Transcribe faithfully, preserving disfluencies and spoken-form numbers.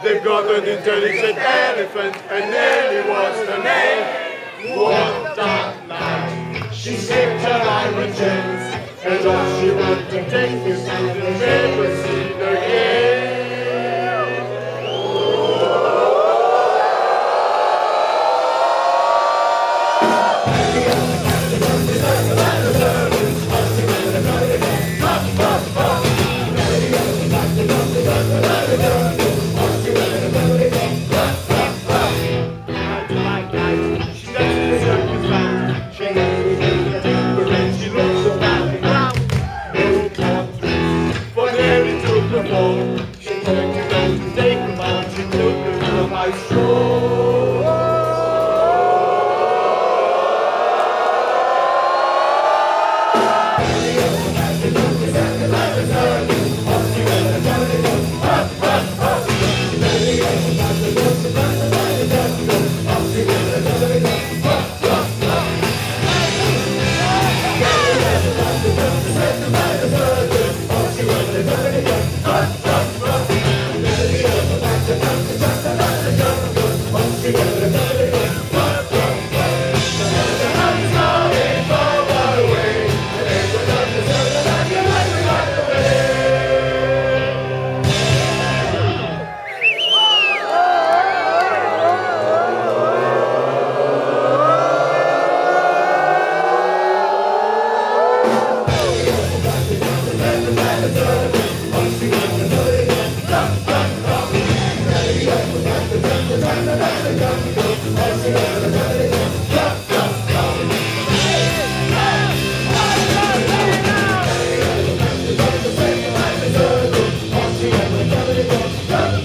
They've got an intelligent elephant, and Nellie was the name. One dark night, she skipped her iron chains, and all she wanted to take is to the river scene again. She turned to go to take them out, she took them to the high Go!